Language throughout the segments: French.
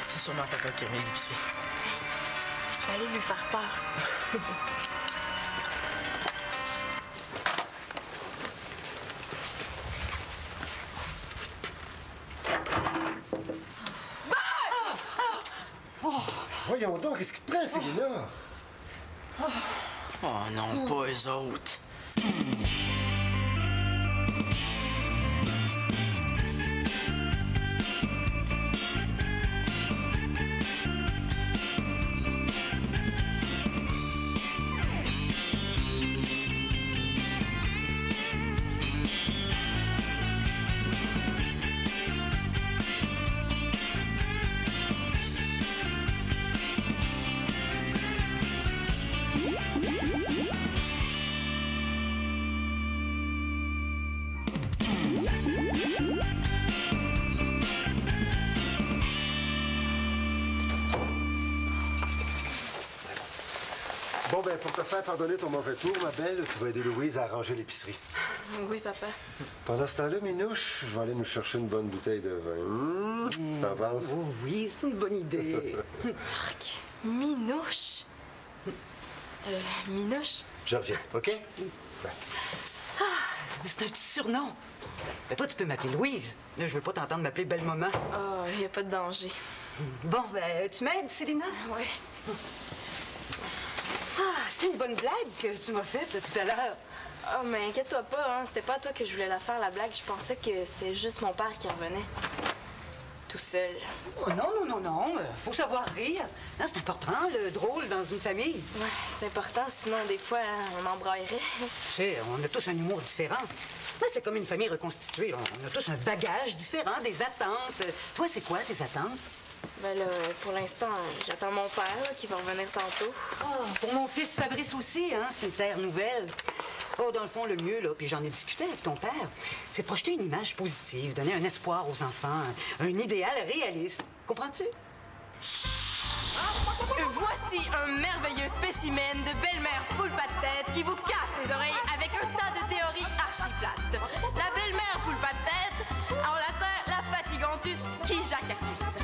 C'est sûrement papa qui remet l'épicier. Je vais aller lui faire peur. Voyons donc, qu'est-ce qui te prend, Célina? Oh non, pas eux autres. Bon, ben, pour te faire pardonner ton mauvais tour, ma belle, tu vas aider Louise à arranger l'épicerie. Oui, papa. Pendant ce temps-là, Minouche, je vais aller nous chercher une bonne bouteille de vin. Tu t'en penses? Oh oui, c'est une bonne idée. Arc. Minouche. Minouche? Je reviens, OK? Ben. C'est un petit surnom. Ben toi, tu peux m'appeler Louise. Là, je veux pas t'entendre m'appeler Belle Maman. Oh, il n'y a pas de danger. Bon, ben, tu m'aides, Célina? Oui. Ah, c'était une bonne blague que tu m'as faite tout à l'heure. Oh, mais inquiète-toi pas, hein. C'était pas à toi que je voulais la faire, la blague. Je pensais que c'était juste mon père qui revenait. Tout seul. Oh, non. Faut savoir rire. Hein, c'est important, le drôle dans une famille. Ouais, c'est important, sinon, des fois, hein, on embraillerait. Tu sais, on a tous un humour différent. Mais c'est comme une famille reconstituée. On a tous un bagage différent, des attentes. Toi, c'est quoi tes attentes? Ben là, pour l'instant, j'attends mon père, là, qui va revenir tantôt. Oh, pour mon fils Fabrice aussi, hein, c'est une terre nouvelle. Oh, dans le fond, le mieux, là, puis j'en ai discuté avec ton père, c'est de projeter une image positive, donner un espoir aux enfants, un idéal réaliste. Comprends-tu? Voici un merveilleux spécimen de belle-mère poule pas de tête qui vous casse les oreilles avec un tas de théories archi-plates. La belle-mère poule pas de tête, en latin, la fatigantus qui jacassus.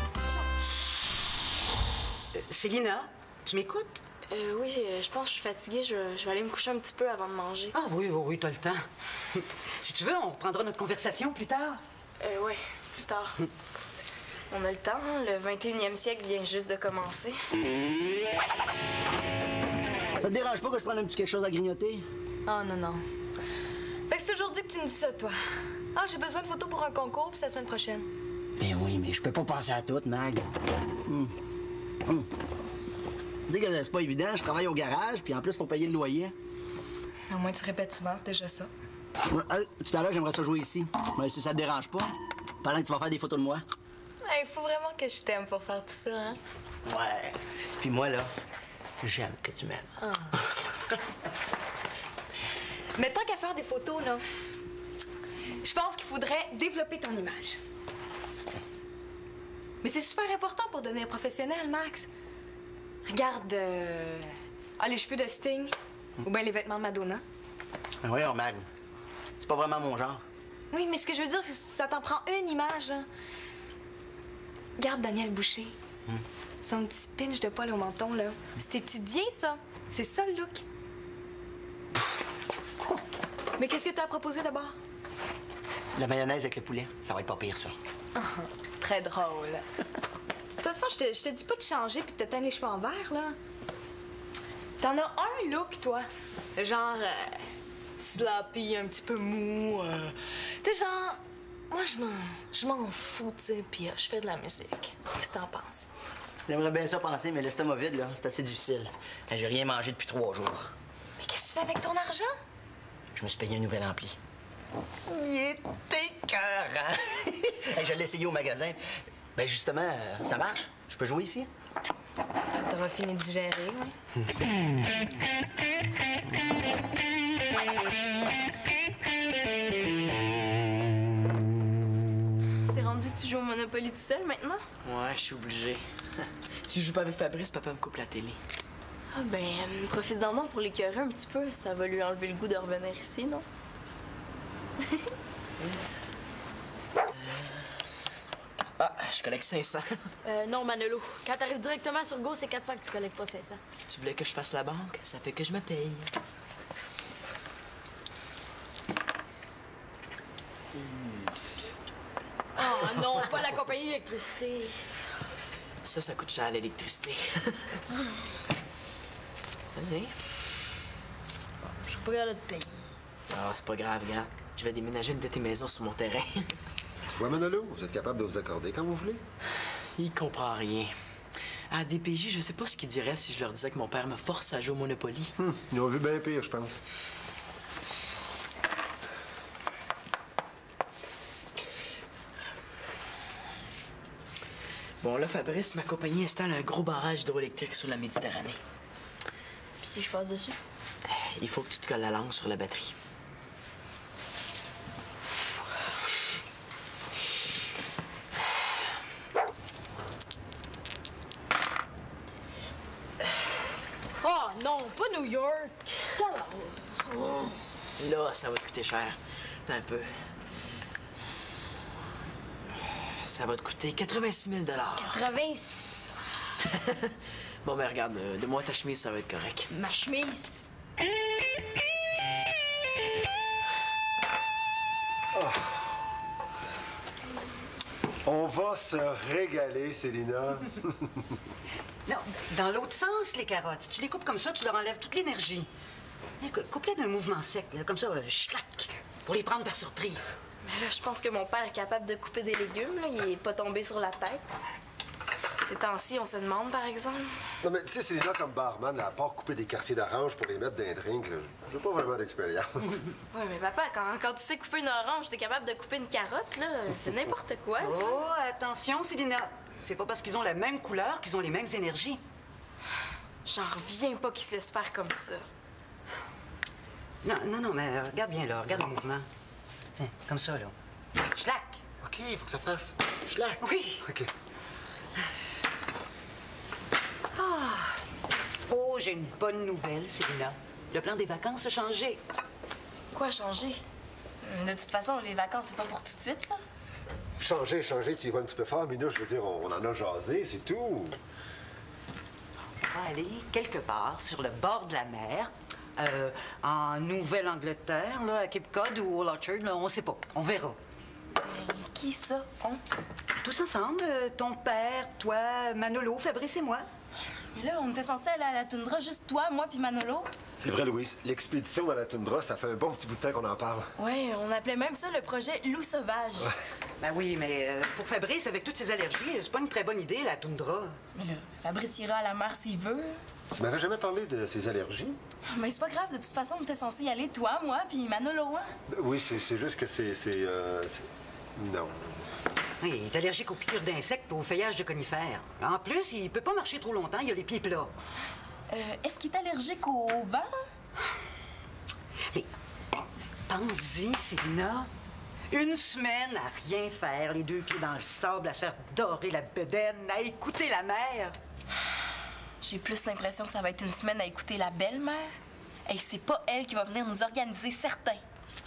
Célina, tu m'écoutes? Oui, je pense que je suis fatiguée. Je vais aller me coucher un petit peu avant de manger. Ah oui, t'as le temps. Si tu veux, on reprendra notre conversation plus tard. Oui, plus tard. On a le temps, hein? Le 21e siècle vient juste de commencer. Ça te dérange pas que je prenne un petit quelque chose à grignoter? Oh non. Fait que c'est aujourd'hui que tu me dis ça, toi. Ah, j'ai besoin de photos pour un concours, puis c'est la semaine prochaine. Ben oui, mais je peux pas penser à tout, Mag. Tu sais que c'est pas évident, je travaille au garage, puis en plus, faut payer le loyer. Au moins, tu répètes souvent, c'est déjà ça. Ouais, tout à l'heure, j'aimerais ça jouer ici. Mais si ça te dérange pas, pendant que tu vas faire des photos de moi. Il faut vraiment que je t'aime pour faire tout ça, hein? Ouais. Puis moi, là, j'aime que tu m'aimes. Ah. Mais tant qu'à faire des photos, là, je pense qu'il faudrait développer ton image. Mais c'est super important pour devenir professionnel, Max. Regarde, les cheveux de Sting ou bien les vêtements de Madonna. Oui, Mag. C'est pas vraiment mon genre. Oui, mais ce que je veux dire, c'est que ça t'en prend une image, là. Regarde Daniel Boucher. Son petit pinch de poil au menton, là. C'est étudié, ça. C'est ça, le look. Mais qu'est-ce que t'as proposé d'abord? La mayonnaise avec le poulet, ça va être pas pire, ça. Très drôle. De toute façon, je te dis pas de changer puis de te teindre les cheveux en vert, là. T'en as un look, toi. Genre, sloppy, un petit peu mou. T'es genre... Moi, je m'en fous, tu sais, puis je fais de la musique. Qu'est-ce que t'en penses? J'aimerais bien ça penser, mais l'estomac vide, là, c'est assez difficile. J'ai rien mangé depuis 3 jours. Mais qu'est-ce que tu fais avec ton argent? Je me suis payé un nouvel ampli. Il est écœurant! Je l'ai essayé au magasin. Ben justement, ça marche. Je peux jouer ici? T'auras fini de digérer, oui. C'est rendu que tu joues au Monopoly tout seul maintenant? Ouais, je suis obligé. Si je joue pas avec Fabrice, papa me coupe la télé. Ah ben, profites-en donc pour l'écœurer un petit peu. Ça va lui enlever le goût de revenir ici, non? Ah, je collecte 500. Non, Manolo. Quand t'arrives directement sur Go, c'est 400 que tu collectes, pas 500. Tu voulais que je fasse la banque? Ça fait que je me paye. Oh non, pas la compagnie d'électricité. Ça coûte cher, l'électricité. Vas-y. Je suis pas capable de te payer. Ah, c'est pas grave, gars. Je vais déménager une de tes maisons sur mon terrain. Tu vois, Manolo, vous êtes capable de vous accorder quand vous voulez. Il comprend rien. À DPJ, je sais pas ce qu'il dirait si je leur disais que mon père me force à jouer au Monopoly. Ils ont vu bien pire, je pense. Bon, là, Fabrice, ma compagnie installe un gros barrage hydroélectrique sur la Méditerranée. Puis si je passe dessus? Il faut que tu te colles la langue sur la batterie. Oh non, pas New York. Là, ça va te coûter cher. Attends un peu. Ça va te coûter 86 000 86. Bon, ben regarde, de moi ta chemise, ça va être correct. Ma chemise. On va se régaler, Célina. Non, dans l'autre sens, les carottes. Si tu les coupes comme ça, tu leur enlèves toute l'énergie. Coupe-les d'un mouvement sec, là, comme ça, schlac, pour les prendre par surprise. Mais là, je pense que mon père est capable de couper des légumes. Là. Il est pas tombé sur la tête. Ces temps-ci, on se demande, par exemple. Non, mais tu sais, Célina, comme barman, à part couper des quartiers d'orange pour les mettre dans un drink, là, j'ai pas vraiment d'expérience. Oui, mais papa, quand tu sais couper une orange, t'es capable de couper une carotte, là. C'est n'importe quoi, ça. Oh, attention, Célina. C'est pas parce qu'ils ont la même couleur qu'ils ont les mêmes énergies. J'en reviens pas qu'ils se laissent faire comme ça. Non, mais regarde bien là, regarde le mouvement. Tiens, comme ça, là. Schlac! OK, il faut que ça fasse schlac. Oui! OK. Oh, j'ai une bonne nouvelle, Célina. Le plan des vacances a changé. Quoi changer? De toute façon, les vacances, c'est pas pour tout de suite, là. Changer, tu y vas un petit peu fort, Minou, je veux dire, on en a jasé, c'est tout. On va aller quelque part sur le bord de la mer, en Nouvelle-Angleterre, là, à Cape Cod ou au Orchard, là, on sait pas. On verra. Qui ça, on? Tous ensemble, ton père, toi, Manolo, Fabrice et moi. Mais là, on était censés aller à la toundra, juste toi, moi puis Manolo. C'est vrai, Louise. L'expédition dans la toundra, ça fait un bon petit bout de temps qu'on en parle. Ouais, on appelait même ça le projet Loup sauvage. Ben oui, mais pour Fabrice, avec toutes ses allergies, c'est pas une très bonne idée, la toundra. Mais là, Fabrice ira à la mer s'il veut. Tu m'avais jamais parlé de ses allergies? Mais c'est pas grave, de toute façon, on était censés y aller, toi, moi puis Manolo, hein? Oui, c'est juste que non. Oui, il est allergique aux piqûres d'insectes et au feuillage de conifères. En plus, il peut pas marcher trop longtemps, il a les pieds plats. Est-ce qu'il est allergique au vent? Mais pense-y, Célina. Une semaine à rien faire, les deux pieds dans le sable, à se faire dorer la bedaine, à écouter la mer. J'ai plus l'impression que ça va être une semaine à écouter la belle-mère. Et c'est pas elle qui va venir nous organiser, certain.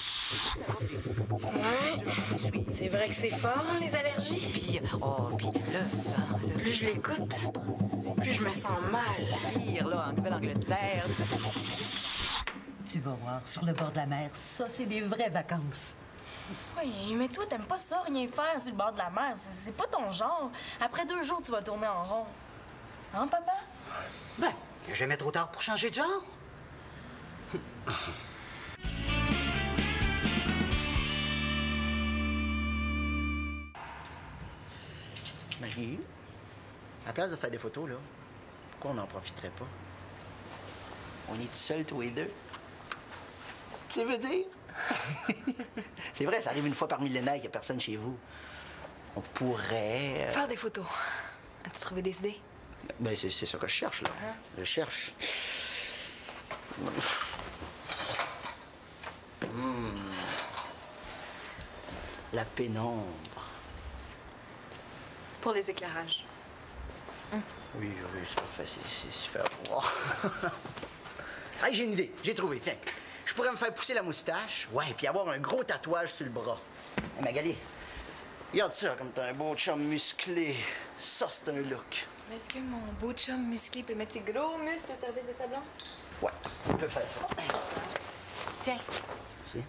C'est vrai que c'est fort, hein, les allergies. Puis le vent. Plus je l'écoute, plus je me sens mal. Pire, là, en Nouvelle-Angleterre, ça fait... Tu vas voir, sur le bord de la mer, ça, c'est des vraies vacances. Oui, mais toi, t'aimes pas ça, rien faire sur le bord de la mer. C'est pas ton genre. Après 2 jours, tu vas tourner en rond. Hein, papa? Ben, il n'y a jamais trop tard pour changer de genre. Marie, à la place de faire des photos, là, pourquoi on n'en profiterait pas? On est seuls, tous les deux. Tu veux dire? C'est vrai, ça arrive une fois par millénaire qu'il n'y a personne chez vous. On pourrait... Faire des photos. As-tu trouvé des idées? Ben, c'est ça que je cherche, là. Je cherche. La pénombre. Pour les éclairages. Oui, c'est parfait, c'est super bon. Hey, j'ai une idée, j'ai trouvé, tiens. Je pourrais me faire pousser la moustache, ouais, puis avoir un gros tatouage sur le bras. Hey, Magali, Regarde ça, comme t'as un beau chum musclé. Ça, c'est un look. Mais est-ce que mon beau chum musclé peut mettre ses gros muscles au service de sa blonde? Ouais, on peut faire ça. Tiens. C'est.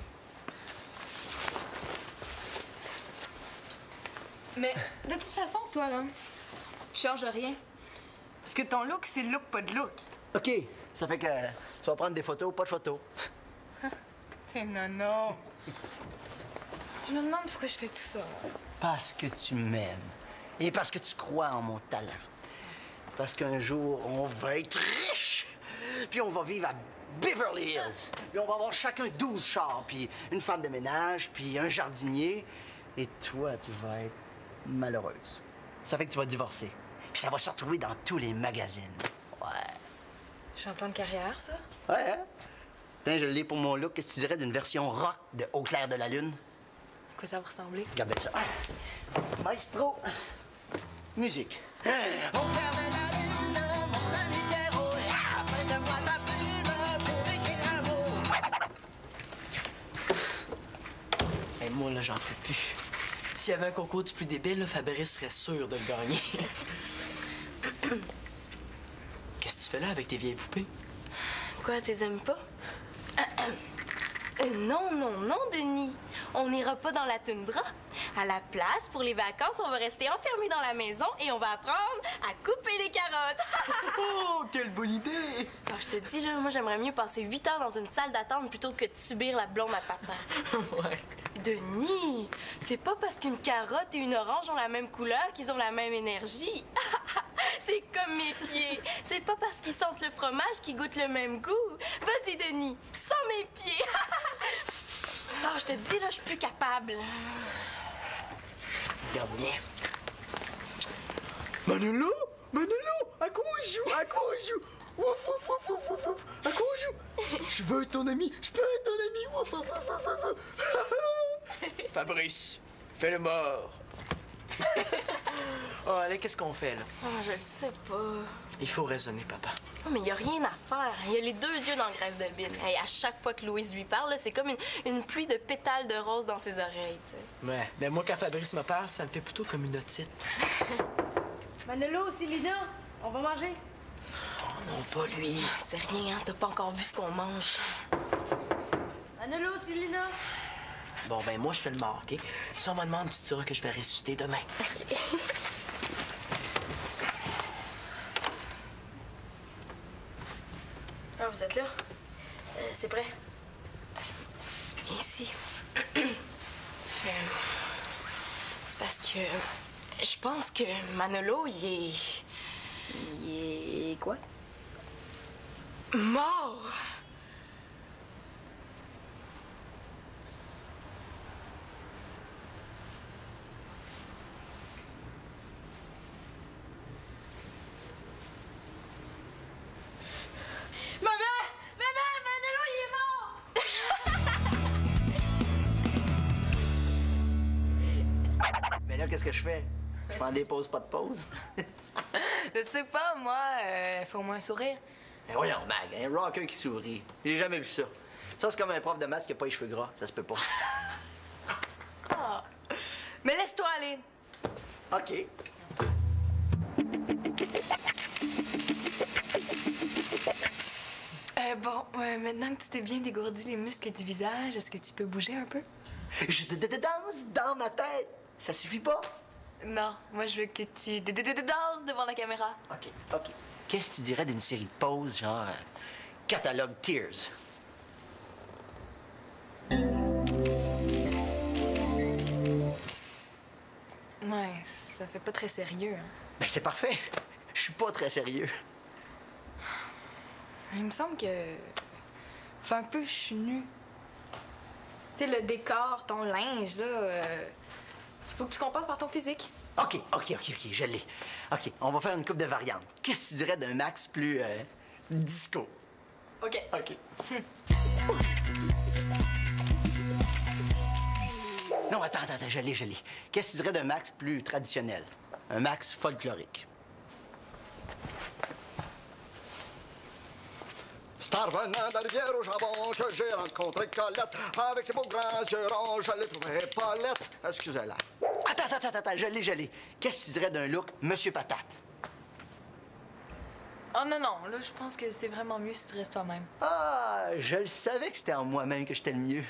Mais de toute façon, toi, là, je change rien. Parce que ton look, c'est look, pas de look. OK, ça fait que tu vas prendre des photos, pas de photos. T'es non. Je me demande pourquoi je fais tout ça. Parce que tu m'aimes. Et parce que tu crois en mon talent. Parce qu'un jour, on va être riche. Puis on va vivre à Beverly Hills. Puis on va avoir chacun 12 chars, puis une femme de ménage, puis un jardinier. Et toi, tu vas être malheureuse. Ça fait que tu vas divorcer. Puis ça va se retrouver dans tous les magazines. Ouais. Je suis en plan de carrière, ça? Ouais, hein? Tiens, je l'ai pour mon look. Qu'est-ce que tu dirais d'une version rock de Au clair de la lune? À quoi ça va ressembler? Regarde bien ça. Maestro. Musique. Au clair de la lune, mon ami Pierrot, prête-moi ta plume pour écrire un mot. Hey, moi, là, j'en peux plus. S'il y avait un concours du plus débile, là, Fabrice serait sûr de le gagner. Qu'est-ce que tu fais là avec tes vieilles poupées? Quoi, t'es aimes pas? Non, Denis. On n'ira pas dans la toundra. À la place, pour les vacances, on va rester enfermés dans la maison et on va apprendre à couper les carottes. Oh, quelle bonne idée! Alors, je te dis, là, moi, j'aimerais mieux passer 8 heures dans une salle d'attente plutôt que de subir la blonde à papa. Ouais. Denis, c'est pas parce qu'une carotte et une orange ont la même couleur qu'ils ont la même énergie. C'est comme mes pieds. C'est pas parce qu'ils sentent le fromage qu'ils goûtent le même goût. Vas-y, Denis, sens mes pieds. Ah, je te dis, là, je suis plus capable. Regarde bien. Manolo! À quoi on joue? Ouf, ouf, ouf, ouf, ouf, ouf. À quoi on joue? Je veux être ton ami. Je peux être ton ami. Ouf, ouf, ouf, ouf, ouf. Fabrice, fais le mort. Oh, allez, qu'est-ce qu'on fait, là? Oh, je le sais pas. Il faut raisonner, papa. Oh, mais il y a rien à faire. Il y a les 2 yeux dans la graisse de bine. Hey, à chaque fois que Louise lui parle, là, c'est comme une pluie de pétales de rose dans ses oreilles, tu sais. Ouais, mais moi, quand Fabrice me parle, ça me fait plutôt comme une otite. Manolo, Célina, on va manger. Oh non, pas lui. C'est rien, hein? T'as pas encore vu ce qu'on mange. Manolo, Célina. Bon, ben moi, je fais le mort, OK? Si on me demande, tu diras que je vais ressusciter demain. OK. Ah, vous êtes là? C'est prêt? Viens ici. C'est parce que... Je pense que Manolo, il est... quoi? Mort! Manolo, il est mort! Mais là, qu'est-ce que je fais? Je prends des pauses, pas de pause. Je sais pas, moi, faut au moins un sourire. Mais voyons, Mag, un rocker qui sourit. J'ai jamais vu ça. Ça, c'est comme un prof de maths qui a pas les cheveux gras. Ça se peut pas. Ah. Mais laisse-toi aller. OK. Bon, maintenant que tu t'es bien dégourdi les muscles du visage, est-ce que tu peux bouger un peu? Je danse dans ma tête. Ça suffit pas? Non, moi je veux que tu danses devant la caméra. OK. Qu'est-ce que tu dirais d'une série de pauses, genre catalogue Tears? Ouais, ça fait pas très sérieux. Hein. Ben, c'est parfait. Je suis pas très sérieux. Il me semble que... Fait un peu chenu. Tu sais, le décor, ton linge, là... Faut que tu compenses par ton physique. OK, je l'ai. OK, on va faire une coupe de variantes. Qu'est-ce que tu dirais d'un max plus disco? OK. Non, attends, je l'ai. Qu'est-ce que tu dirais d'un max plus traditionnel? Un max folklorique. C'est en revenant d'Arivière au jambon que j'ai rencontré Colette. Avec ses beaux grands yeux ronds, je l'ai trouvée pas laite. Excusez-la. Attends, je l'ai. Qu'est-ce que tu dirais d'un look Monsieur Patate? Oh non, là, je pense que c'est vraiment mieux si tu restes toi-même. Ah, je le savais que c'était en moi-même que j'étais le mieux.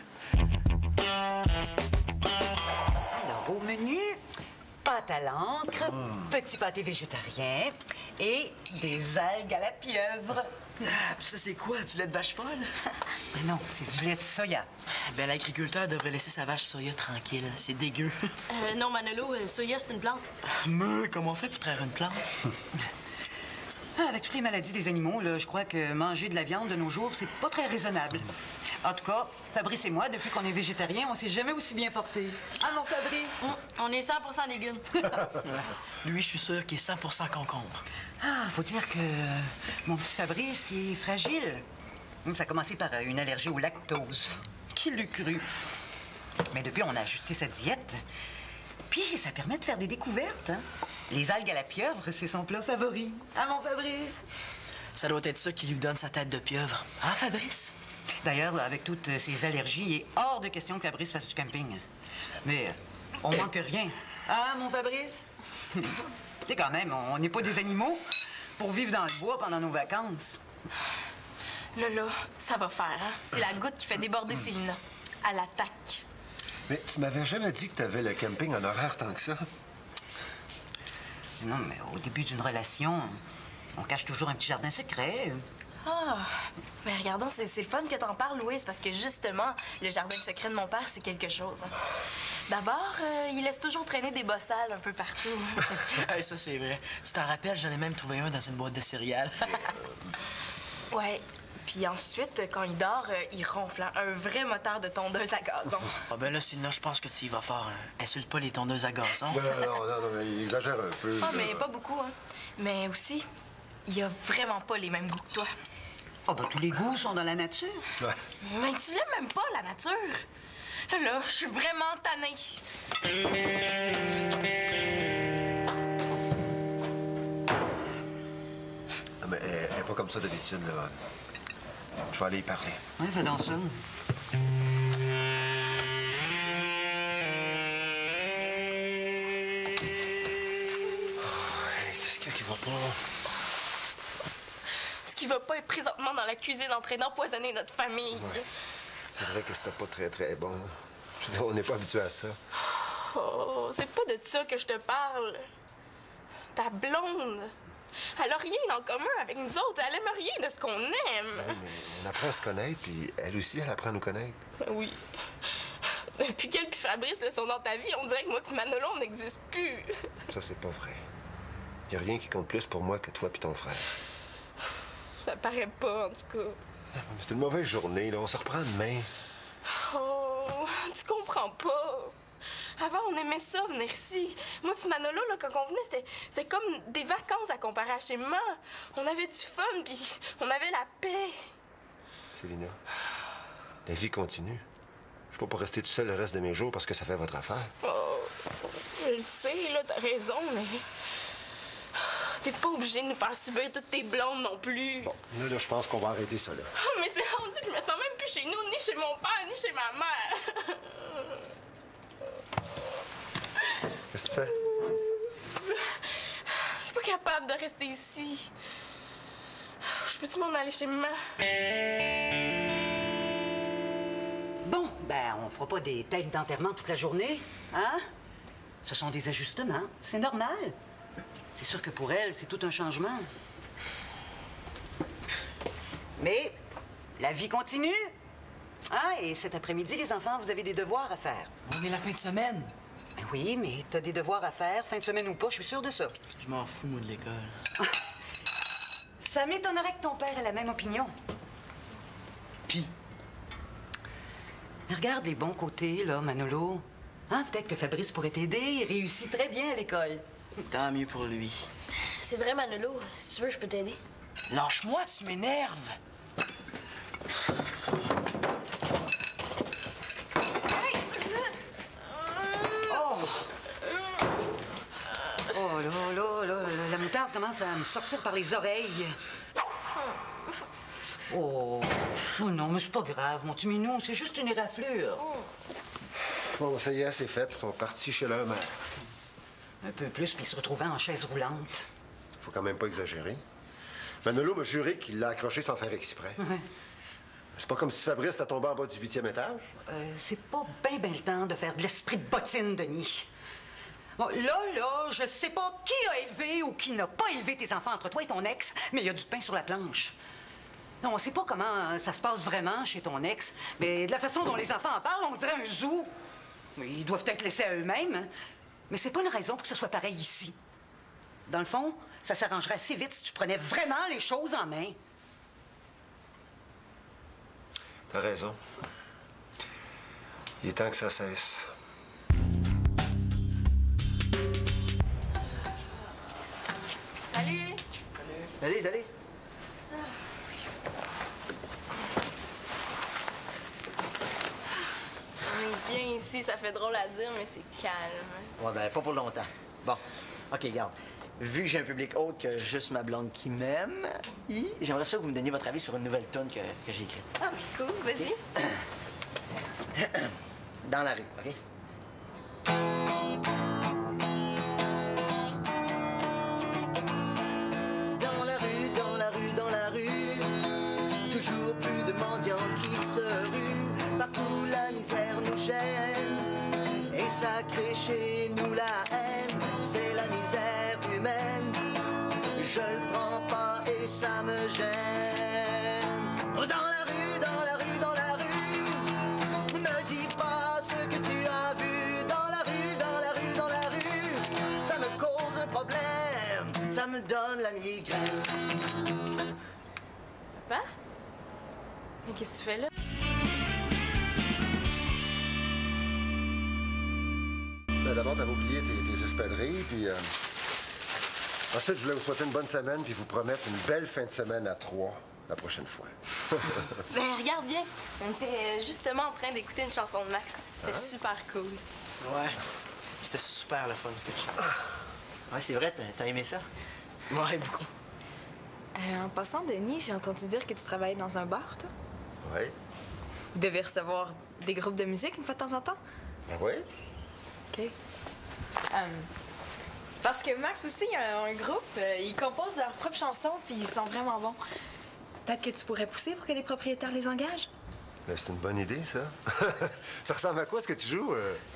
Alors, au menu, pâte à l'encre, petit pâté végétarien et des algues à la pieuvre. Ah, pis ça, c'est quoi? Du lait de vache folle? Mais non, c'est du lait de soya. Ben, l'agriculteur devrait laisser sa vache soya tranquille. C'est dégueu. Non, Manolo, soya, c'est une plante. Mais comment on fait pour traire une plante? Avec toutes les maladies des animaux, là, je crois que manger de la viande de nos jours, c'est pas très raisonnable. En tout cas, Fabrice et moi, depuis qu'on est végétariens, on s'est jamais aussi bien portés. Ah, mon Fabrice? On est 100% légumes. Lui, je suis sûr qu'il est 100% concombre. Ah, faut dire que mon petit Fabrice, il est fragile. Ça a commencé par une allergie au lactose. Qui l'eût cru? Mais depuis, on a ajusté sa diète. Puis, ça permet de faire des découvertes. Hein? Les algues à la pieuvre, c'est son plat favori. Ah, mon Fabrice? Ça doit être ça qui lui donne sa tête de pieuvre. Hein, Fabrice? D'ailleurs, là, avec toutes ses allergies, il est hors de question que Fabrice fasse du camping. Mais on manque rien. Ah, mon Fabrice? Tu sais, quand même, on n'est pas des animaux pour vivre dans le bois pendant nos vacances. Là, ça va faire, hein? C'est la goutte qui fait déborder Célina. À l'attaque. Mais tu m'avais jamais dit que t'avais le camping en horaire tant que ça. Non, mais au début d'une relation, on cache toujours un petit jardin secret. Ah, mais regardons, c'est le fun que t'en parles, Louise, parce que justement, le jardin secret de mon père, c'est quelque chose. Hein. D'abord, il laisse toujours traîner des bossales un peu partout. Hey, ça, c'est vrai. Tu t'en rappelles, j'en ai même trouvé un dans une boîte de céréales. Ouais. Puis ensuite, quand il dort, il ronfle. Hein. Un vrai moteur de tondeuse à gazon. Ah ben là, Célina, je pense que tu y vas fort. Insulte pas les tondeuses à gazon. Non, mais il exagère un peu. Ah, mais pas beaucoup, hein. Mais aussi, il a vraiment pas les mêmes goûts que toi. Oh, ben, tous les goûts sont dans la nature. Ouais. Mais tu l'aimes même pas, la nature. Là, je suis vraiment tannée. Non, mais elle est pas comme ça d'habitude, là. Je vais aller y parler. Oui, fais donc ça. Qu'est-ce qu'il y a qui va pas? Ce qui va pas être présentement dans la cuisine en train d'empoisonner notre famille. Ouais. C'est vrai que c'était pas très bon. Je veux dire, on n'est pas habitué à ça. Oh, c'est pas de ça que je te parle. Ta blonde, elle a rien en commun avec nous autres. Elle aime rien de ce qu'on aime. Ouais, mais on apprend à se connaître, puis elle aussi, elle apprend à nous connaître. Oui. Depuis qu'elle puis Fabrice le sont dans ta vie, on dirait que moi puis Manolo, on n'existe plus. Ça, c'est pas vrai. Y a rien qui compte plus pour moi que toi puis ton frère. Ça paraît pas, en tout cas. C'était une mauvaise journée, là. On se reprend demain. Oh, tu comprends pas. Avant, on aimait ça, venir ici. Moi puis Manolo, là, quand on venait, c'était comme des vacances à comparer à chez maman. On avait du fun, puis on avait la paix. Célina, la vie continue. Je suis pas pour rester tout seul le reste de mes jours parce que ça fait votre affaire. Oh, je le sais, là, t'as raison, mais... T'es pas obligé de nous faire subir toutes tes blondes non plus. Bon, là, je pense qu'on va arrêter ça, là. Oh, mais c'est rendu que je me sens même plus chez nous, ni chez mon père, ni chez ma mère. Qu'est-ce que tu fais? Je suis pas capable de rester ici. Je peux-tu m'en aller chez maman? Bon, ben, on fera pas des têtes d'enterrement toute la journée, hein? Ce sont des ajustements, c'est normal. C'est sûr que pour elle, c'est tout un changement. Mais la vie continue. Ah, et cet après-midi, les enfants, vous avez des devoirs à faire. On est la fin de semaine. Ben oui, mais t'as des devoirs à faire, fin de semaine ou pas, je suis sûre de ça. Je m'en fous, moi, de l'école. Ça m'étonnerait que ton père ait la même opinion. Puis, Mais regarde les bons côtés, là, Manolo. Hein, peut-être que Fabrice pourrait t'aider, il réussit très bien à l'école. tant mieux pour lui. C'est vrai, Manolo. Si tu veux, je peux t'aider. Lâche-moi, tu m'énerves. Oh là, la moutarde commence à me sortir par les oreilles. Oh non, mais c'est pas grave, mon petit minou, c'est juste une éraflure. Bon, ça y est, c'est fait. Ils sont partis chez leur mère. Un peu plus, puis il se retrouvait en chaise roulante. Faut quand même pas exagérer. Manolo m'a juré qu'il l'a accroché sans faire exprès. Ouais. C'est pas comme si Fabrice était tombé en bas du 8e étage. C'est pas ben le temps de faire de l'esprit de bottine, Denis. Bon, là, je sais pas qui a élevé ou qui n'a pas élevé tes enfants entre toi et ton ex, mais il y a du pain sur la planche. Non, on sait pas comment ça se passe vraiment chez ton ex, mais de la façon dont les enfants en parlent, on dirait un zoo. Ils doivent être laissés à eux-mêmes, hein. Mais c'est pas une raison pour que ce soit pareil ici. Dans le fond, ça s'arrangerait assez vite si tu prenais vraiment les choses en main. T'as raison. Il est temps que ça cesse. Salut! Salut. On est bien ici, ça fait drôle à dire, mais c'est calme. Ouais, ben, pas pour longtemps. Bon, OK, regarde. Vu que j'ai un public autre que juste ma blonde qui m'aime, j'aimerais ça que vous me donniez votre avis sur une nouvelle tune que j'ai écrite. Ah, cool, vas-y. Dans la rue, OK? Dans la rue, toujours plus de mendiants qui se ruent. Partout la misère nous gêne, et ça crée chez nous la haine. C'est la misère humaine, je le prends pas et ça me gêne. Dans la rue, ne me dis pas ce que tu as vu. Dans la rue, ça me cause un problème, ça me donne la migraine. Papa? Mais qu'est-ce que tu fais là? Ben, d'abord, t'avais oublié tes espadrilles, puis... Ensuite, je voulais vous souhaiter une bonne semaine, puis vous promettre une belle fin de semaine à 3 la prochaine fois. Ben, regarde bien. On était justement en train d'écouter une chanson de Max. C'était super cool. Ouais, c'était super le fun, ce que tu fais. Ouais, c'est vrai, t'as aimé ça? Ouais, beaucoup. En passant, Denis, j'ai entendu dire que tu travaillais dans un bar, toi. Oui? Vous devez recevoir des groupes de musique une fois de temps en temps? Ben oui. OK. Parce que Max aussi, il a un groupe. Ils composent leurs propres chansons, puis ils sont vraiment bons. Peut-être que tu pourrais pousser pour que les propriétaires les engagent? Ben, c'est une bonne idée, ça. Ça ressemble à quoi, ce que tu joues?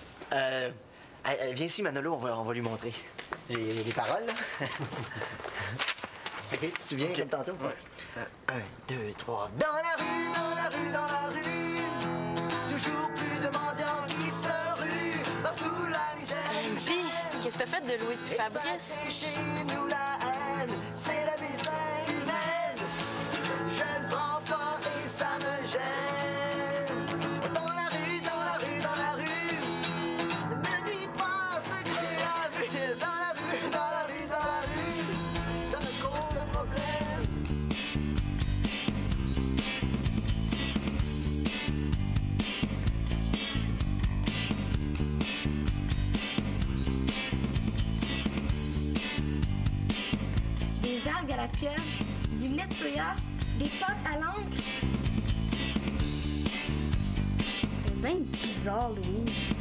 Viens ici, Manolo, on va lui montrer. J'ai des paroles, là. OK, tu te souviens, comme tantôt? Ouais. 1, 2, 3. Dans la rue, toujours plus de mendiants qui se ruent. Partout la misère. Puis, qu'est-ce que t'as fait de Louise puis Fabrice? Chez nous la haine, c'est la misère humaine. Je ne prends pas et ça me gêne. Dans la rue, ne me dis pas ce que tu as vu. Dans la rue, ça me cause un problème. Des algues à la pieuvre, du lait de soya, des pâtes à l'encre. C'est bien bizarre, Louise.